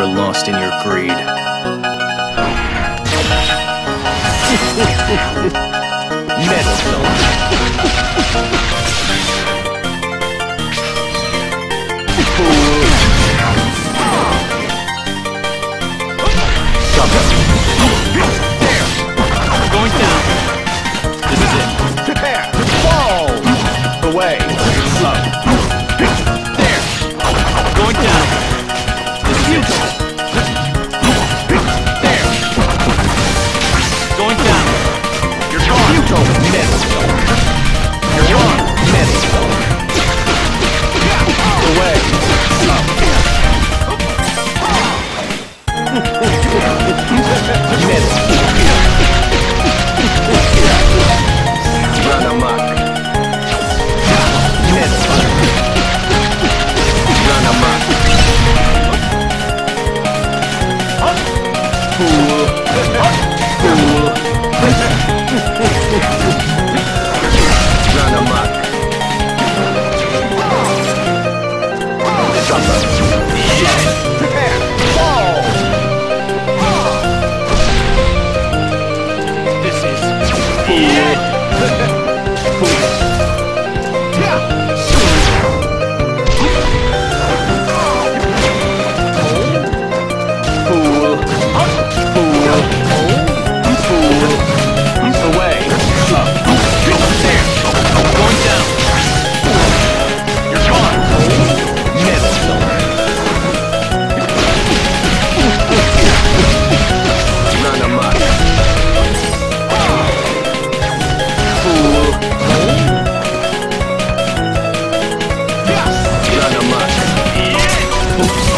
are lost in your greed. Metal zone. Going down. This is it. Prepare. Squall. Away. Slow. There. Going down. This is it. There. Going down. You're gone. Metal zone. You're gone. Metal zone. Away. Slow. Run amok. Run amok. Fool. Fool. Run amok. Suffer. Prepare. Fall. This is fool. Fool. Yeah. Fool. Fool. Fool. Away. Slow. There. Going down. You're gone. Metal zone. Run amok. Fool. Run amok.